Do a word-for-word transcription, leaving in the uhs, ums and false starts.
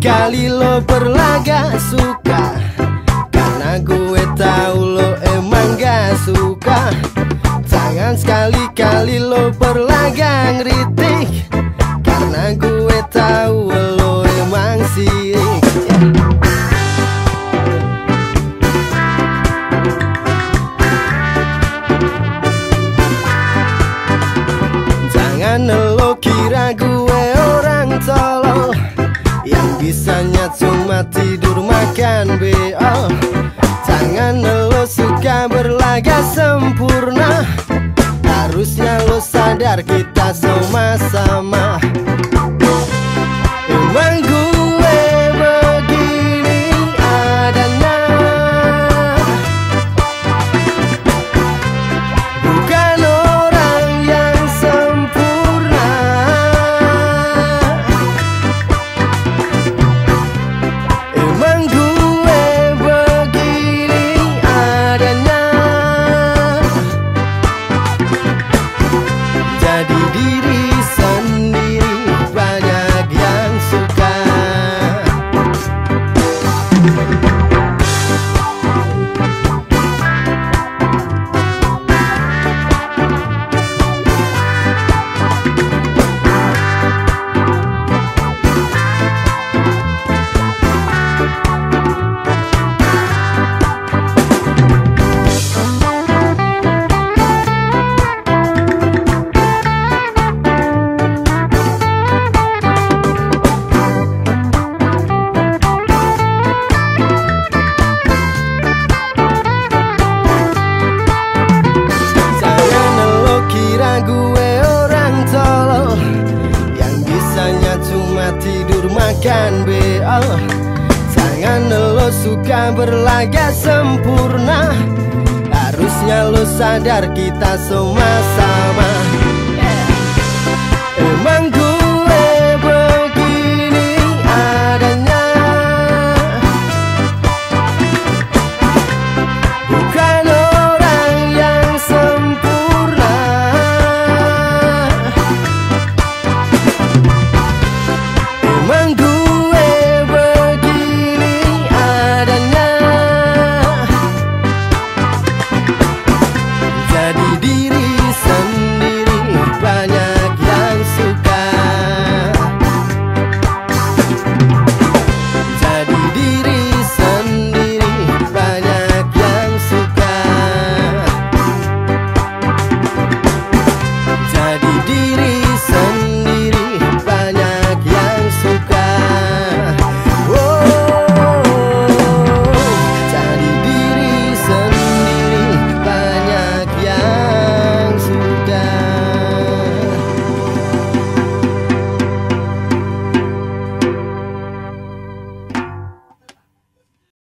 sekali-kali lo berlaga suka, karena gue tahu lo emang gak suka. Jangan sekali-kali lo berlaga ngeritik, karena gue tahu lo emang sirik. Jangan lo kira gue orang tolol yang bisanya cuma tidur makan B O. Jangan lo suka berlaga sempurna, harusnya lo sadar kita sama-sama. Emang gue begini adanya, bukan orang yang sempurna. Emang gue begini adanya, jadi diri sendiri banyak yang suka. Gue orang tolol yang bisanya cuma tidur makan B O. Jangan lo suka berlaga sempurna, harusnya lo sadar kita sama-sama.